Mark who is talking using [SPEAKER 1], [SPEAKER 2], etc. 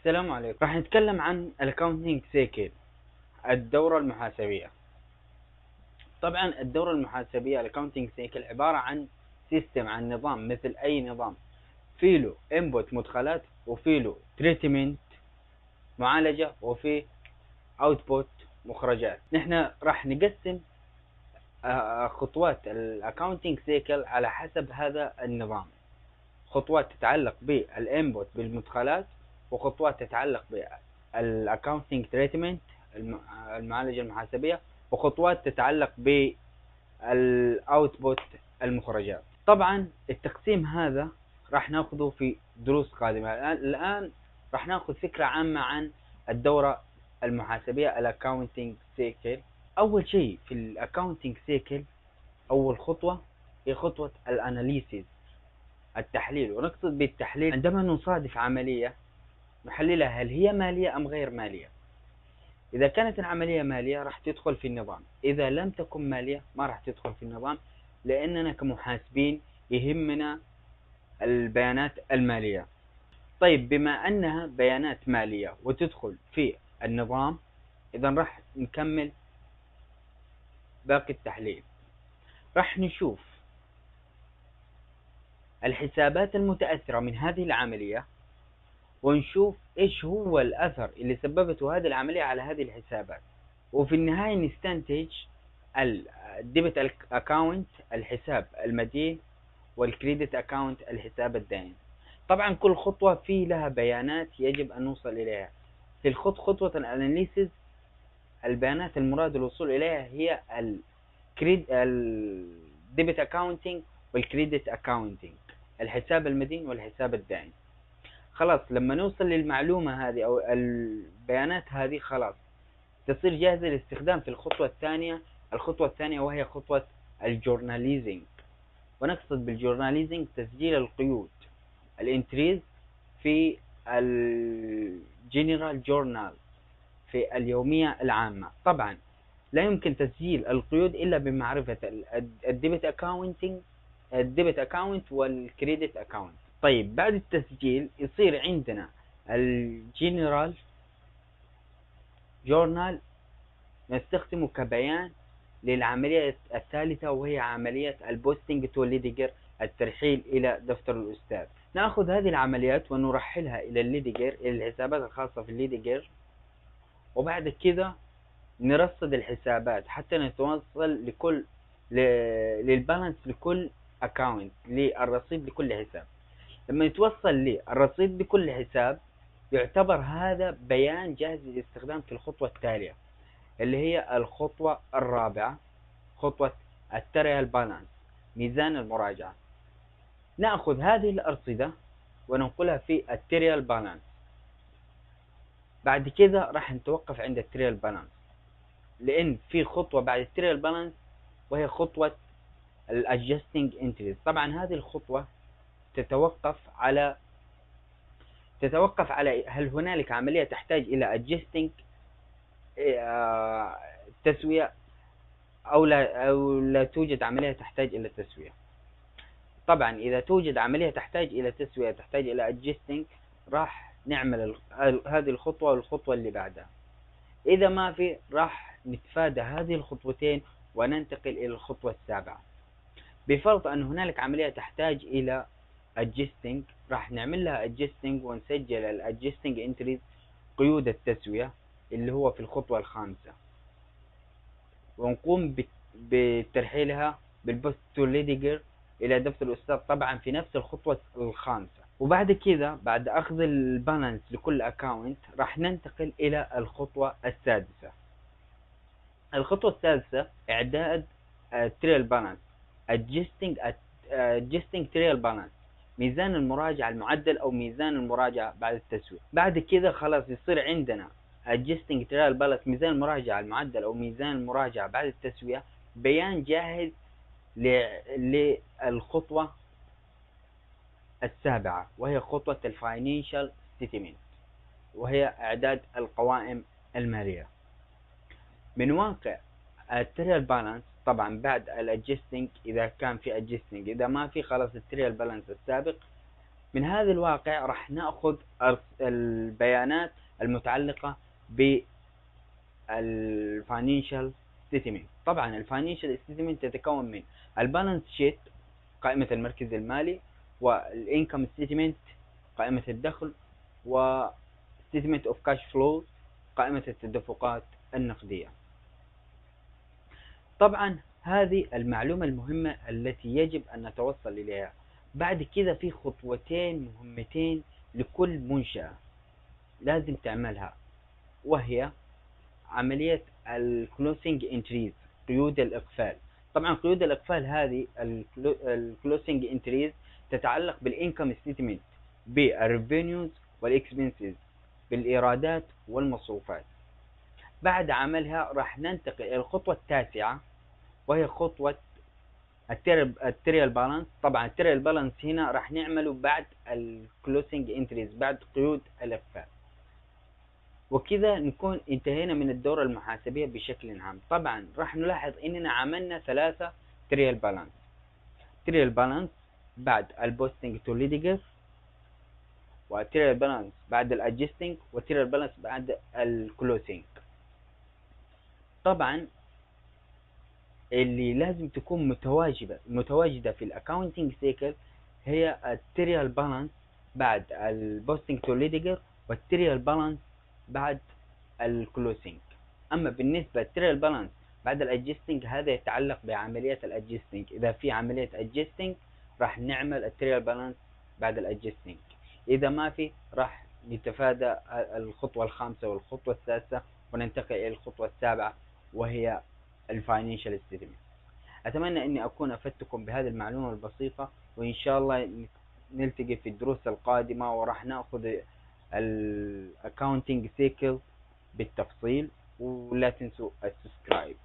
[SPEAKER 1] السلام عليكم. راح نتكلم عن الاكاونتنج سيكل، الدورة المحاسبية. طبعا الدورة المحاسبية الاكاونتنج سيكل عبارة عن سيستم، عن نظام مثل اي نظام، في له انبوت مدخلات، وفي له تريتمنت معالجة، وفي اوتبوت مخرجات. نحن راح نقسم خطوات الاكاونتنج سيكل على حسب هذا النظام. خطوات تتعلق بالانبوت بالمدخلات، وخطوات تتعلق بالاكاونتنج تريتمنت المعالجة المحاسبية، وخطوات تتعلق بالاوتبوت المخرجات. طبعا التقسيم هذا راح ناخذه في دروس قادمة. الآن راح ناخذ فكرة عامة عن الدورة المحاسبية الاكاونتنج سيكل. أول شيء في الاكاونتنج سيكل، أول خطوة هي خطوة الاناليسيس، التحليل. ونقصد بالتحليل عندما نصادف عملية نحللها هل هي مالية أم غير مالية. إذا كانت العملية مالية راح تدخل في النظام، إذا لم تكن مالية ما راح تدخل في النظام، لأننا كمحاسبين يهمنا البيانات المالية. طيب، بما أنها بيانات مالية وتدخل في النظام، إذا راح نكمل باقي التحليل. راح نشوف الحسابات المتأثرة من هذه العملية، ونشوف ايش هو الاثر اللي سببته هذه العملية على هذه الحسابات، وفي النهاية نستنتج الديبت اكاونت الحساب المدين، والكريدت اكاونت الحساب الدائن. طبعا كل خطوة في لها بيانات يجب ان نوصل اليها. في خطوة الاناليسيس، البيانات المراد الوصول اليها هي الديبت اكاونتنج والكريدت اكاونتنج، الحساب المدين والحساب الدائن. خلاص لما نوصل للمعلومة هذه أو البيانات هذه، خلاص تصير جاهزة للاستخدام في الخطوة الثانية. الخطوة الثانية وهي خطوة الجورناليزنج. ونقصد بالجورناليزنج تسجيل القيود، الانتريز في الجنرال جورنال، في اليومية العامة. طبعا لا يمكن تسجيل القيود إلا بمعرفة الديبت اكاونت والكريدت اكاونت. طيب، بعد التسجيل يصير عندنا الجنرال جورنال نستخدمه كبيان للعملية الثالثة، وهي عملية البوستنج تو ليديجر، الترحيل إلى دفتر الأستاذ. نأخذ هذه العمليات ونرحلها إلى الليديجر، إلى الحسابات الخاصة في الليديجر، وبعد كده نرصد الحسابات حتى نتوصل للبالانس لكل اكاونت، للرصيد لكل حساب. لما يتوصل للرصيد لكل حساب يعتبر هذا بيان جاهز للاستخدام في الخطوة التالية، اللي هي الخطوة الرابعة، خطوة التريال بالانس، ميزان المراجعة. نأخذ هذه الأرصدة وننقلها في التريال بالانس. بعد كده راح نتوقف عند التريال بالانس، لأن في خطوة بعد التريال بالانس وهي خطوة الادجستنج انتريز. طبعا هذه الخطوة تتوقف على هل هنالك عملية تحتاج إلى adjusting تسوية أو لا توجد عملية تحتاج إلى تسوية. طبعا إذا توجد عملية تحتاج إلى تسوية، تحتاج إلى adjusting، راح نعمل هذه الخطوة والخطوة اللي بعدها. إذا ما في راح نتفادى هذه الخطوتين وننتقل إلى الخطوة السابعة. بفرض أن هنالك عملية تحتاج إلى adjusting، راح نعمل لها adjusting ونسجل adjusting entries، قيود التسوية، اللي هو في الخطوة الخامسة، ونقوم بترحيلها بالبوست تو ليديجر إلى دفتر الأستاذ، طبعا في نفس الخطوة الخامسة. وبعد كذا بعد أخذ البالانس لكل أكاونت راح ننتقل إلى الخطوة السادسة. الخطوة السادسة إعداد تريال بالانس، adjusting تريال بالانس، ميزان المراجعة المعدل أو ميزان المراجعة بعد التسوية. بعد كده خلاص يصير عندنا adjusting تريال بالانس، ميزان المراجعة المعدل أو ميزان المراجعة بعد التسوية، بيان جاهز للخطوة السابعة، وهي خطوة الفاينانشال ستيتمنت، وهي إعداد القوائم المالية. من واقع التريال بالانس طبعا بعد الادجستنج، اذا كان في ادجستنج، اذا ما في خلاص التريال بالانس السابق من هذا الواقع راح ناخذ البيانات المتعلقة بالفاينانشال ستيتمنت. طبعا الفاينانشال ستيتمنت تتكون من البالانس شيت قائمة المركز المالي، والانكم ستيتمنت قائمة الدخل، و statement of cash flows قائمة التدفقات النقدية. طبعا هذه المعلومة المهمة التي يجب أن نتوصل إليها. بعد كذا في خطوتين مهمتين لكل منشأة لازم تعملها، وهي عملية الكلوسنج انتريز، قيود الإقفال. طبعا قيود الإقفال هذه الكلوسنج انتريز تتعلق بالإنكم ستيتمنت، بالريفينيوز والإكسبنسز، بالإيرادات والمصروفات. بعد عملها راح ننتقل إلى الخطوة التاسعة، وهي خطوة التريال بالانس. طبعا التريال بالانس هنا راح نعمله بعد الكلوسنج انتريز، بعد قيود الإقفال. وكذا نكون انتهينا من الدورة المحاسبية بشكل عام. طبعا راح نلاحظ اننا عملنا 3 تريال بالانس: تريال بالانس بعد البوستنج تو ليديجر، وتريال بالانس بعد الادجستنج، وتريال بالانس بعد الكلوسنج. طبعا اللي لازم تكون متواجدة في الاكاونتنج سيكل هي التريال بالانس بعد البوستنج تو ليديجر، والتريال بالانس بعد الكلوسنج. اما بالنسبة للتريال بالانس بعد الادجستنج هذا يتعلق بعملية الادجستنج. اذا في عملية ادجستنج راح نعمل التريال بالانس بعد الادجستنج، اذا ما في راح نتفادى الخطوة الخامسة والخطوة السادسة وننتقل الى الخطوة السابعة، وهي الفاينانشال ستيتمنت. اتمنى اني اكون افدتكم بهذه المعلومة البسيطة، وان شاء الله نلتقي في الدروس القادمة وراح ناخذ الاكاونتنج سيكل بالتفصيل. ولا تنسوا السبسكرايب.